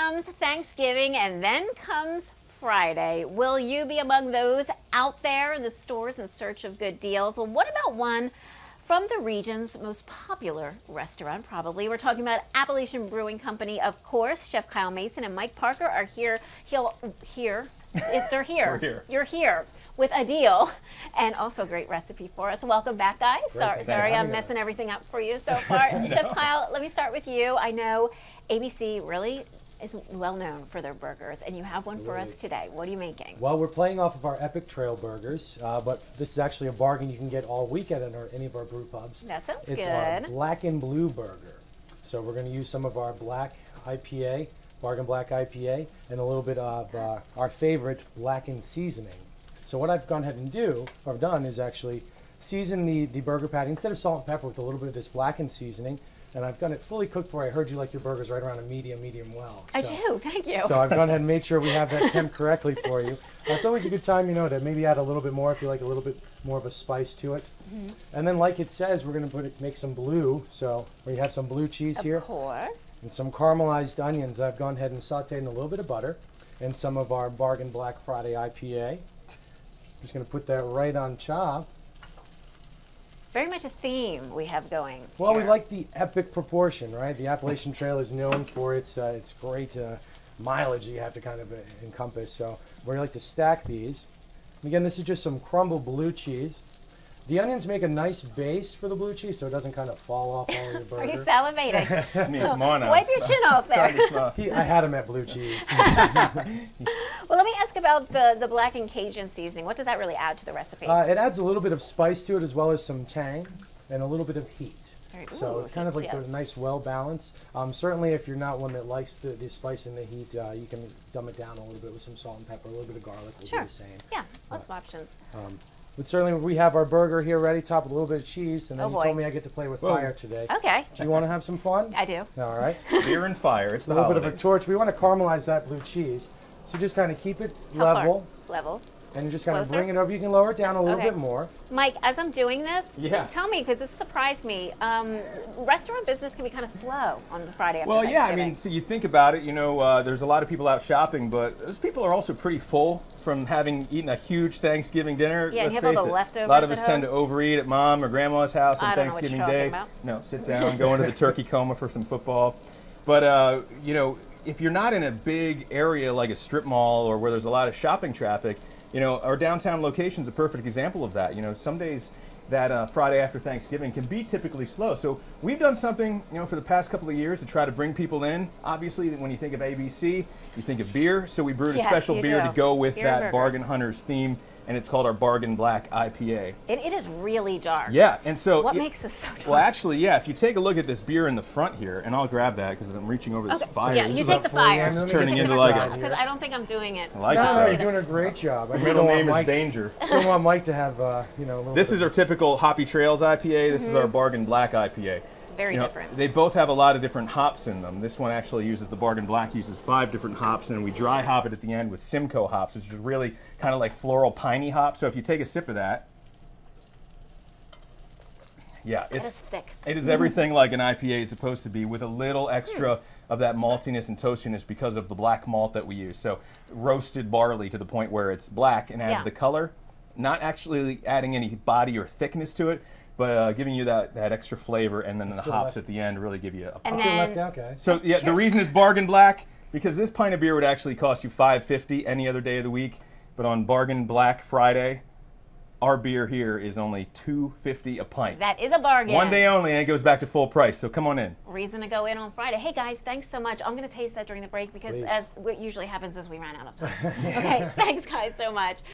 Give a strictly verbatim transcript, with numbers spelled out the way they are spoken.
comes Thanksgiving and then comes Friday. Will you be among those out there in the stores in search of good deals? Well, what about one from the region's most popular restaurant, probably? We're talking about Appalachian Brewing Company, of course. Chef Kyle Mason and Mike Parker are here. He'll here. If they're here. We're here. You're here with a deal and also a great recipe for us. Welcome back, guys. Great, sorry, sorry I'm messing us. everything up for you so far. no. Chef Kyle, let me start with you. I know A B C really is well known for their burgers, and you have one Absolutely. for us today. What are you making? Well, we're playing off of our Epic Trail burgers, uh, but this is actually a bargain you can get all weekend at our, any of our brew pubs. That sounds it's good. It's our Blackened Bleu Burger. So we're going to use some of our black I P A, Bargain Black I P A, and a little bit of uh, our favorite blackened seasoning. So what I've gone ahead and do, or I've done, is actually season the, the burger patty, instead of salt and pepper, with a little bit of this blackened seasoning. And I've done it fully cooked for you. I heard you like your burgers right around a medium, medium well. I so, do, thank you. So I've gone ahead and made sure we have that temp correctly for you. Uh, it's always a good time, you know, to maybe add a little bit more if you like a little bit more of a spice to it. Mm-hmm. And then, like it says, we're going to put it, make some blue. So we have some blue cheese of here. Of course. And some caramelized onions. I've gone ahead and sauteed in a little bit of butter. And some of our Bargain Black Friday I P A. Just going to put that right on top. Very much a theme we have going. Well, here. we like the epic proportion, right? The Appalachian Trail is known for its uh, its great uh, mileage you have to kind of uh, encompass. So we like to stack these. And again, this is just some crumbled blue cheese. The onions make a nice base for the blue cheese, so it doesn't kind of fall off all your burger. Are you salivating? I mean, come on now. Wipe your chin off there. he, I had him at blue cheese. Well, let me ask about the, the black and Cajun seasoning. What does that really add to the recipe? Uh, it adds a little bit of spice to it, as well as some tang and a little bit of heat. Very, so ooh, it's kind of like yes. a nice, well balance. Um, certainly, if you're not one that likes the, the spice and the heat, uh, you can dumb it down a little bit with some salt and pepper, a little bit of garlic will sure. do the same. Yeah, lots uh, of options. Um, But certainly we have our burger here ready, topped with a little bit of cheese, and then oh you boy. told me I get to play with Whoa. fire today. Okay. Do you want to have some fun? I do. All right. Beer and fire. It's a the little bit of a holidays. torch. We want to caramelize that blue cheese. So just kind of keep it How level. Far? Level. And you just kind Closer? of bring it over. You can lower it down a little Okay. bit more. Mike, as I'm doing this, yeah. tell me, because this surprised me, um, restaurant business can be kind of slow on the Friday after Well, yeah, I Thanksgiving. mean, so you think about it, you know, uh, there's a lot of people out shopping, but those people are also pretty full from having eaten a huge Thanksgiving dinner. Yeah, Let's you have all face the it. leftovers A lot of at us tend to home. overeat at mom or grandma's house on I don't know what Thanksgiving you're Day. talking No, sit down, go into the turkey coma for some football. But, uh, you know, if you're not in a big area like a strip mall or where there's a lot of shopping traffic, you know, our downtown location's a perfect example of that. You know, some days that uh, Friday after Thanksgiving can be typically slow. So we've done something, you know, for the past couple of years to try to bring people in. Obviously, when you think of A B C, you think of beer. So we brewed a Yes, special you beer do. to go with Beer and that burgers. Bargain Hunters theme, and it's called our Bargain Black I P A. It, it is really dark. Yeah, and so What it, makes this so dark? Well, actually, yeah. If you take a look at this beer in the front here, and I'll grab that because I'm reaching over this Okay. fire. Yeah, This you is take a- the fire. This is turning You take into the like fire, a- because I don't think I'm doing it. I like no, it. no, though. you're doing a great job. I just Middle don't want name is Mike, Danger. don't want Mike to have, uh, you know, a little This bit is of- our typical Hoppy Trails I P A. This Mm-hmm. is our Bargain Black I P A. Very You know, different. They both have a lot of different hops in them. This one actually uses, the Bargain Black uses five different hops, and we dry hop it at the end with Simcoe hops, which is really kind of like floral piney hops. So if you take a sip of that, yeah, It it's is thick. it is everything like an I P A is supposed to be, with a little extra Hmm. of that maltiness and toastiness because of the black malt that we use. So roasted barley to the point where it's black and adds Yeah. the color, not actually adding any body or thickness to it, but uh, giving you that, that extra flavor, and then the feel hops like- at the end really give you a And I feel then, left out, guys. so yeah, the Cheers. reason it's Bargain Black, because this pint of beer would actually cost you five fifty any other day of the week, but on Bargain Black Friday, our beer here is only two fifty a pint. that is a bargain. One day only, and it goes back to full price. So come on in. Reason to go in on Friday. Hey guys, thanks so much. I'm going to taste that during the break because Please. as what usually happens is we ran out of time. Okay, thanks guys so much.